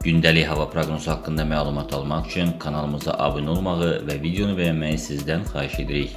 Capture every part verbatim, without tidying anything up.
Gündəlik hava proqnozu haqqında məlumat almaq üçün kanalımıza abunə olmağı və videonu bəyənməyi sizdən xahiş edirik.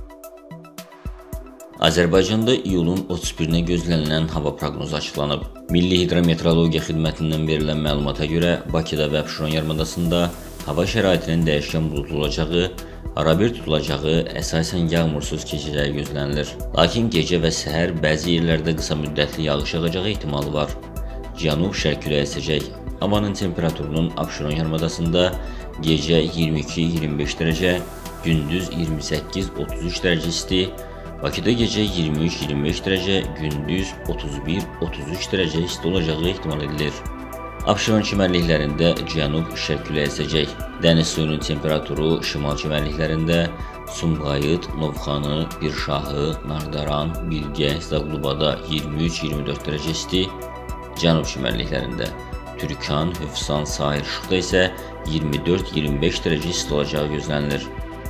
Azərbaycanda iyulun otuz birinə gözlənilən hava proqnozu açıqlanıb. Milli Hidrometeorologiya Xidmətindən verilən məlumata görə Bakıda və Abşeron yarımadasında hava şəraitinin dəyişkən buludlu olacağı, arabir tutulacağı, əsasən yağmursuz keçəcəyi gözlənilir. Lakin gecə və səhər bəzi yerlərdə qısa müddətli yağış yağacağı ehtimalı var. Cənub-şərq küləyi əsəcək. Havanın temperaturunun Abşeron yarımadasında gecə iyirmi iki iyirmi beş dərəcə, gündüz iyirmi səkkiz otuz üç dərəcə isti, Bakıda gecə iyirmi üç iyirmi beş dərəcə, gündüz otuz bir otuz üç dərəcə isti olacağı ehtimal edilir. Abşeron çimərliklərində cənub-şərq küləyi əsəcək. Dəniz suyunun temperaturu şimal çimərliklərində Sumqayıt, Novxanı, Birşahı, Nardaran, Bilgə, Zaqlubada iyirmi üç iyirmi dörd dərəcə isti, cənub çimərliklərində Türkan, Hövsan, Sahil Şıxda isə iyirmi dörd iyirmi beş dərəcə isti olacağı gözlənilir.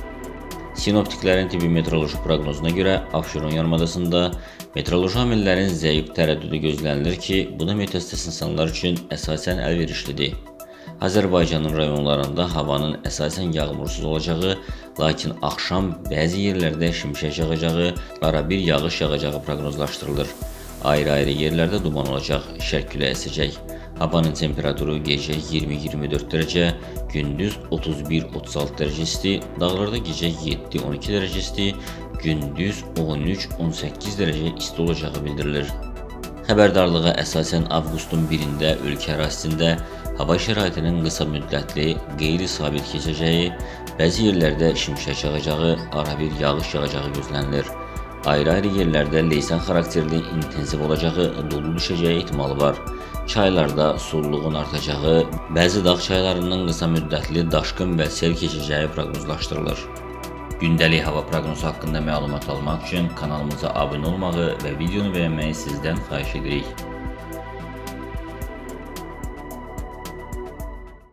Sinoptiklərin tibbi meteoroloji proqnozuna görə Abşeron yarımadasında meteoroloji amillərin zəif tərəddüdü gözlənilir ki, bu da mütəxəssis insanlar üçün əsasən əlverişlidir. Azərbaycanın rayonlarında havanın əsasən yağmursuz olacağı, lakin axşam bəzi yerlərdə şimşək yağacağı, arabir yağış yağacağı proqnozlaşdırılır. Ayrı-ayrı yerlərdə duman olacaq, şərq küləyi əsəcək. Havanın temperaturu gecə iyirmi iyirmi dörd dərəcə, gündüz otuz bir otuz altı dərəcə isti, dağlarda gecə yeddi on iki dərəcə isti, gündüz on üç on səkkiz dərəcə isti olacağı bildirilir. Xəbərdarlığa əsasən avqustun birində ölkə ərazisində hava şəraitinin qısa müddətli, qeyri-sabit keçəcəyi, bəzi yerlərdə şimşək yağacağı, arabir yağış yağacağı gözlənilir. Ayrı-ayrı yerlərdə leysan xarakterli intensiv olacağı, dolu düşəcəyi ehtimalı var. Çaylarda sululuğun artacağı, bəzi dağ çaylarının qısa müddətli daşqın və sel keçəcəyi proqnozlaşdırılır. Gündəlik hava proqnozu haqqında məlumat almaq üçün kanalımıza abunə olmağı və videonu bəyənməyi sizdən xahiş edirik.